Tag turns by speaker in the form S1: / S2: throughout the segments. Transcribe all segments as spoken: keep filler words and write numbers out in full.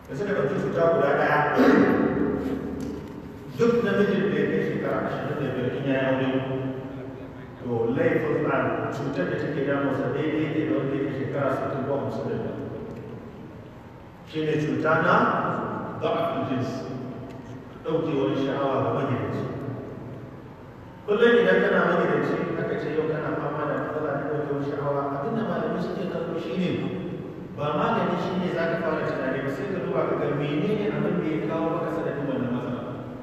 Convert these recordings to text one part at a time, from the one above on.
S1: da suka ɗauki cuta guda ɗaya duk namijin da ya kai shekara ashirin da biyar in ya yi aure to laifin a cutar da take damunsa daidai ne da wanda ya shekara sittin ko hamsin da biyar shi ne cuta na da'afin jins ɗaukewar sha'awa ga magidanci kullum idan kana magidanci aka ce yau kana fama da matsala na ɗaukewar sha'awa abinda malamai suke kallo shi ne ba magani shi ne za ka fara tunani ba sai ka duba ka ga menene abin da ya kawo maka sanadin wannan matsala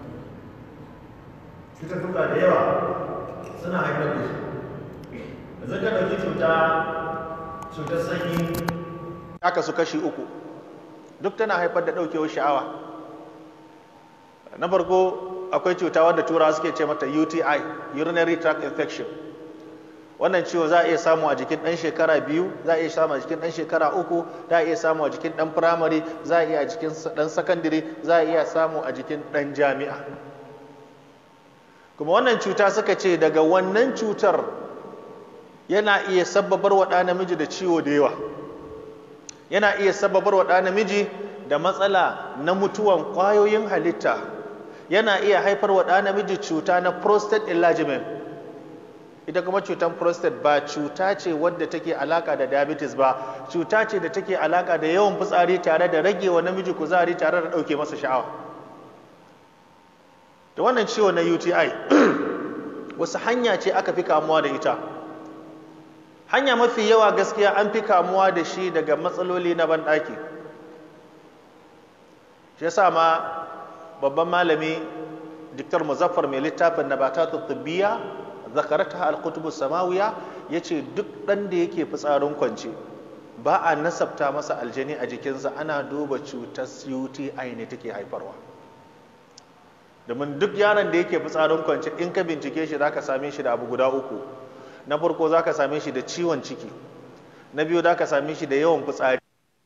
S1: cututtuka da yawa suna haifar da shi yanzu ka ɗauki cuta cutar sanyi aka su kashi uku duk tana haifar da ɗaukewar sha'awa na farko akwai cuta wadda turawa suke ce mata U T I, urinary tract infection. Wannan ciwo za a iya samu a jikin ɗan shekara biyu, za a iya samu a jikin ɗan shekara uku, za a iya samu a jikin ɗan firamare, za a iya a jikin ɗan sakandire, za a iya samu a jikin ɗan jami'a. Kuma wannan cuta suka ce daga wannan cutar yana iya sabbabar wa ɗa namiji da ciwo da yawa. Yana iya sabbabar wa ɗa namiji da matsala na mutuwan ƙwayoyin halitta. Yana iya haifar wa ɗa namiji cuta na prostate enlargement. Ita kuma cutar prostate ba cuta ce wadda take alaka da diabetes ba, cuta ce da take alaka da yawan fitsari tare da rage wa namiji kuzari tare da ɗauke masa sha'awa. Da wannan ciwo na U T I wasu hanya ce aka fi kamuwa da ita. Hanya mafi yawa gaskiya an fi kamuwa da shi daga matsaloli na banɗaki. Shi yasa ma babban malami Diktar Muzaffar mai littafin Nabatatu Tibbiya zakarata al-kutubu samawiya yace duk dan da yake fitsarin kwance ba a nasabta masa aljani a jikinsa, ana duba cutar U T I ne take haifarwa. Domin duk yaron da yake fitsarin kwance in ka bincike shi zaka same shi da abu guda uku. Na farko zaka same shi da ciwon ciki, na biyu zaka same shi da yawan fitsari,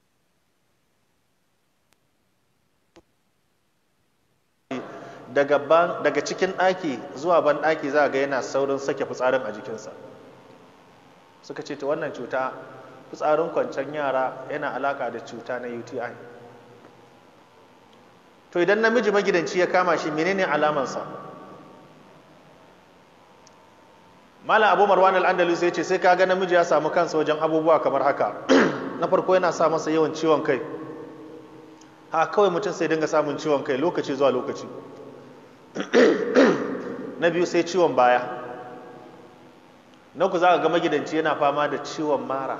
S1: daga ban daga cikin ɗaki zuwa ban ɗaki za ga yana saurin sake fitsarin a jikinsa. Suka ce ta wannan cuta fitsarin kwancen yara yana alaka da cuta na U T I. To idan namiji magidanci ya kama shi menene alamansa? Malam Abu Marwan al-Andalus ya ce sai kaga namiji ya samu kansa wajen abubuwa kamar haka. Na farko yana sa masa yawan ciwon kai. Ha kawai mutum sai dinga samun ciwon kai lokaci zuwa lokaci. Na biyu sai ciwon baya. Na uku za ka ga magidanci yana fama da ciwon mara.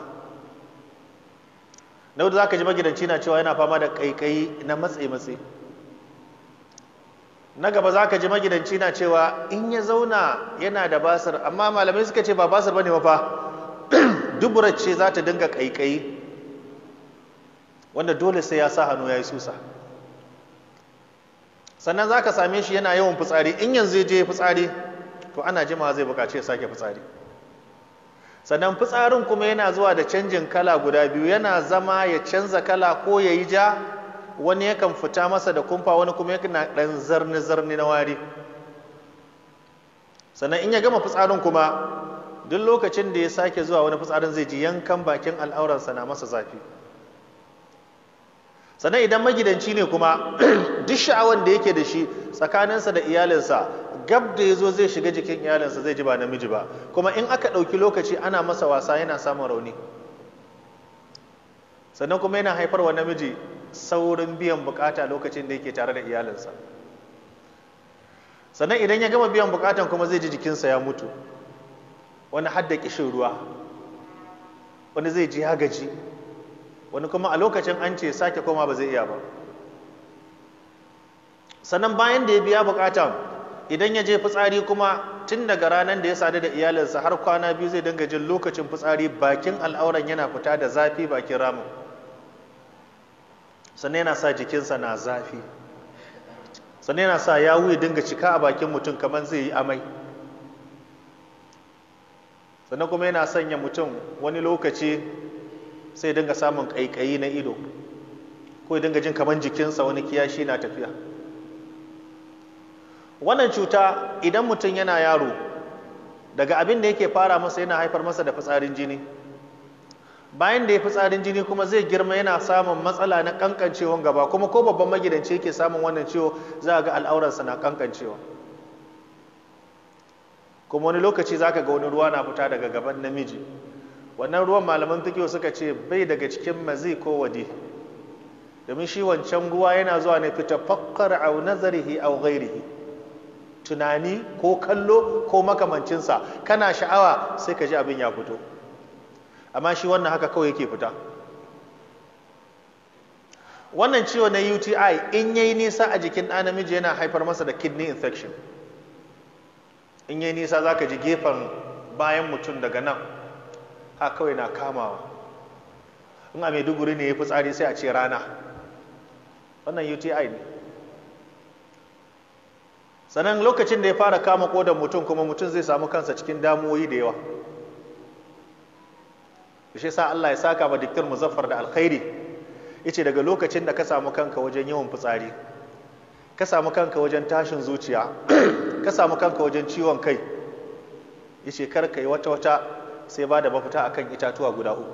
S1: Na hudu za ka ji magidanci na cewa yana fama da ƙaiƙayi na matse-matse. Na gaba za ka ji magidanci na cewa in ya zauna yana da basir, amma malamai suka ce ba basir ba ne mafa, duburar ce za ta dinga ƙaiƙayi wanda dole sai ya sa hannu ya yi susa. Sannan za ka same shi yana yawan fitsari, in yanzu ya je fitsari to ana jima zai buƙaci ya sake fitsari. Sannan fitsarin kuma yana zuwa da canjin kala guda biyu, yana zama ya canza kala ko ya yi ja, wani yakan fita masa da kumfa, wani kuma yana ɗan zarni-zarni na wari. Sannan in ya gama fitsarin kuma duk lokacin da ya sake zuwa wani fitsarin zai ji yankan bakin al'auransa na masa zafi. Sannan idan magidanci ne kuma duk sha'awan da yake da shi tsakaninsa da iyalinsa gab da ya zo zai shiga jikin iyalinsa zai ji ba namiji ba, kuma in aka ɗauki lokaci ana masa wasa yana samun rauni. Sannan kuma yana haifar wa namiji saurin biyan bukata lokacin da yake tare da iyalinsa. Sannan idan ya gama biyan bukatan kuma zai ji jikinsa ya mutu, wani hadda kishin ruwa, wani zai ji ya gaji, wani kuma a lokacin an ce sake koma ba zai iya ba. Sannan bayan da ya biya bukatan idan ya je fitsari kuma tun daga ranar da ya sadu da iyalinsa har kwana biyu zai dinga jin lokacin fitsari bakin al'auran yana fita da zafi bakin ramin. Sannan yana sa jikinsa na zafi, sannan yana sa yawu ya dinga cika a bakin mutum kamar zai yi amai. Sannan kuma yana sanya mutum wani lokaci sai dinga samun ƙaiƙayi na ido, ko ya dinga jin kamar jikinsa wani kiyashi na tafiya. Wannan cuta idan mutum yana yaro, daga abin da yake fara masa yana haifar masa da fitsarin jini.
S2: bayan da ya fitsarin jini kuma zai girma yana samun matsala na kankancewan gaba, kuma ko babban magidanci yake samun wannan ciwo za a ga al'aurarsa na kankancewa. Kuma wani lokaci za ka ga wani ruwa na fita daga gaban namiji, wannan ruwan malaman fiqh suka ce bai daga cikin mazi ko wadi, domin shi wancan ruwa yana zuwa ne fita fakkar au nazarihi au ghairihi, tunani ko kallo ko makamancinsa, kana sha'awa sai ka ji abin ya fito, amma shi wannan haka kawai yake fita. Wannan ciwo na U T I in yayi nisa a jikin ɗa namiji yana haifar masa da kidney infection. In yayi nisa za ka ji gefen bayan mutum daga nan ha kawai na kamawa. In a Maiduguri ne ya fitsari sai a ce rana, wannan U T I ne. Sannan lokacin da ya fara kama kodan mutum kuma mutum zai samu kansa cikin damuwoyi da yawa. Shi sa Allah ya saka ba Diktar Muzaffar da alkhairi, yace daga lokacin da ka samu kanka wajen yawan fitsari, ka samu kanka wajen tashin zuciya, ka samu kanka wajen ciwon kai, yace kar kai wata wata sai ba da mafita akan itatuwa guda uku.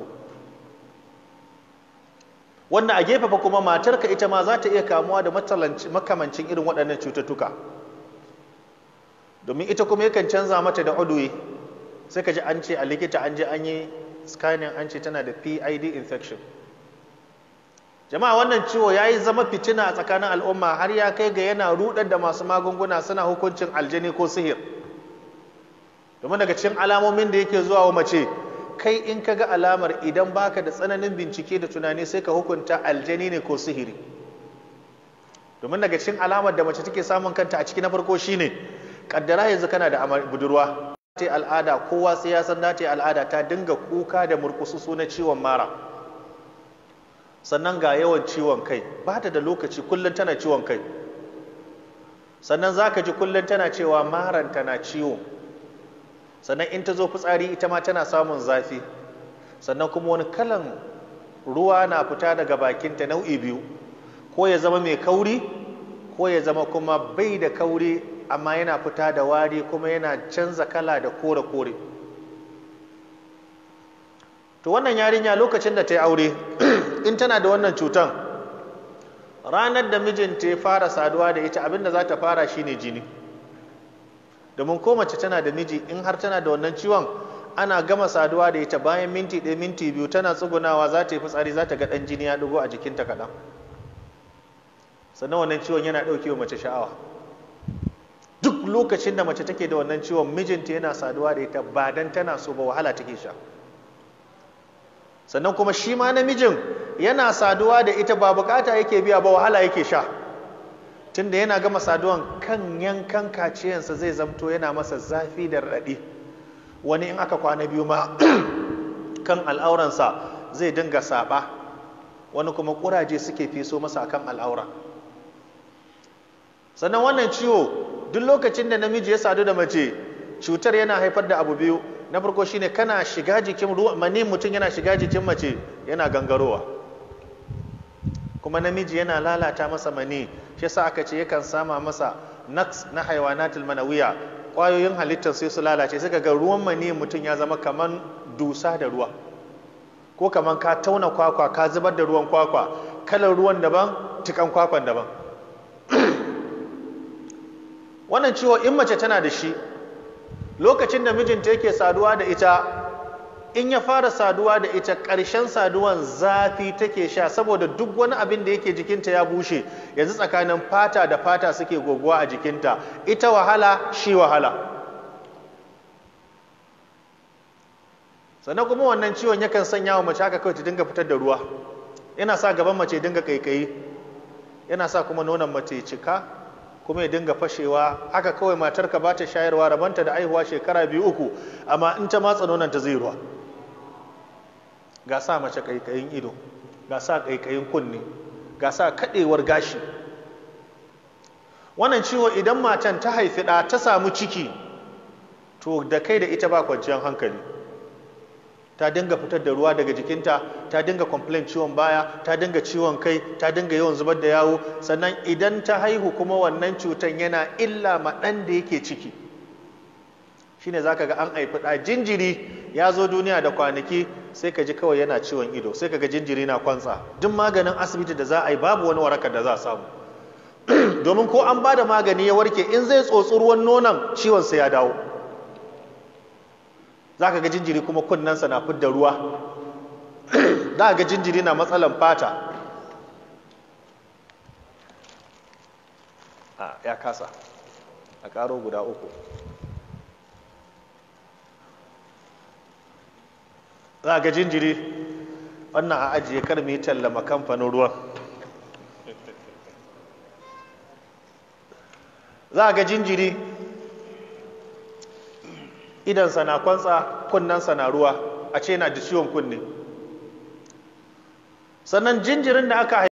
S2: Wanda a gefe fa kuma matarka ita ma za ta iya kamuwa da makamancin irin waɗannan cututtuka, domin ita kuma yakan canza mata da udwi, sai ka ji an ce a likita an je an yi scanning an ce tana da P I D infection. Jama'a, wannan ciwo ya yi zama fitina a tsakanin al'umma har ya kai ga yana rudar da masu magunguna suna hukuncin aljani ko sihir. Domin daga cikin alamomin da yake zuwa wa mace, kai in ka ga alamar idan baka da tsananin bincike da tunani sai ka hukunta aljani ne ko sihiri. Domin daga cikin alamar da mace take samun kanta a ciki na farko shine, kaddara yanzu kana da budurwa ta al'ada, kowa sai ya san ta al'ada ta dinga kuka da murkusu na ciwon mara, sannan ga yawan ciwon kai, ba ta da lokaci kullum tana ciwon kai, sannan za ka ji kullum tana cewa maran tana ciwo, sannan in ta zo fitsari ita ma tana samun zafi, sannan kuma wani kalan ruwa na fita daga bakinta nau'i biyu, ko ya zama mai kauri ko ya zama kuma bai da kauri amma yana fita da wari kuma yana canza kala da kore-kore. To wannan yarinya lokacin da ta yi aure in tana da wannan cutan, ranar da mijinta ya fara saduwa da ita abinda za ta fara shine jini. Domin ko mace tana da miji in har tana da wannan ciwon, ana gama saduwa da ita bayan minti ɗaya minti biyu tana tsugunawa za ta yi fitsari za ta ga ɗan jini ya ɗigo a jikinta kaɗan. Sannan wannan ciwon yana ɗauke wa mace sha'awa. Duk lokacin da mace take da wannan ciwon mijinta yana saduwa da ita ba dan tana so ba, wahala take sha. Sannan kuma shi ma namijin yana saduwa da ita ba bukata yake biya ba, wahala yake sha. Tunda yana gama saduwan kan yankan kaciyansa zai zamto yana masa zafi da raɗaɗi. Wani in aka kwana biyu ma kan al'auransa zai dinga saɓa, wani kuma ƙuraje suke feso masa kan al'aura. Sannan wannan ciwo duk lokacin da namiji ya sadu da mace, cutar yana haifar da abu biyu. Na farko shine kana shiga jikin ruwa, mani mutum yana shiga jikin mace yana gangarowa, kuma namiji yana lalata masa mani. Shi yasa aka ce yakan sama masa naqs na haywanatul manawiya, kwayoyin halittar sai su lalace, sai ga ruwan mani mutum ya zama kaman dusa da ruwa, ko kaman ka tauna kwakwa ka zubar da ruwan kwakwa, kalar ruwan daban tikan kwakwan daban. Wannan ciwo in mace tana da shi, lokacin da mijinta yake saduwa da ita, in ya fara saduwa da ita ƙarshen saduwan zafi take sha, saboda duk wani abin da yake jikinta ya bushe. Yanzu tsakanin fata da fata suke goguwa a jikinta, ita wahala shi wahala. Sannan kuma wannan ciwon yakan sanya wa mace haka kawai ta dinga fitar da ruwa, yana sa gaban mace dinga kaikayi, yana sa kuma nonon mace cika kuma ya dinga fashewa. Haka kawai matarka ba ta shayarwa, rabanta da aihuwa shekara biyu uku, amma in ta matsa nonon ta zai ruwa. Ga sa mace kaikayin ido, ga sa kaikayin kunni, ga sa kadewar gashi. Wannan ciwo idan matan ta haifi ɗa ta samu ciki, to da kai da ita ba kwanciyar hankali. Ta dinga fitar da ruwa daga jikinta, ta dinga complain ciwon baya, ta dinga ciwon kai, ta dinga yawan zubar da yawo. Sannan idan ta haihu kuma wannan cutan yana illa ma ɗan da yake ciki. Shine zaka ga an haifi ɗa jinjiri ya zo duniya da kwanaki, sai ka ji kawai yana ciwon ido, sai ka ga jinjiri na kwantsa. Duk maganin asibiti da za a yi babu wani warakar da za a samu. Domin ko an ba da magani ya warke, in zai tsotsi ruwan nonon ciwon sai ya dawo. Za ka ga jinjiri kuma kunnensa na fidda ruwa. Za ka ga jinjiri na matsalan fata. A ya kasa, a ƙaro guda uku. Za ga jinjiri, wannan a ajiye kar mu yi tallama kamfanin ruwan. Za ga jinjiri idansa na kwantsa, kunnensa na ruwa, a ce yana da ciwon kunne. Sannan jinjirin da aka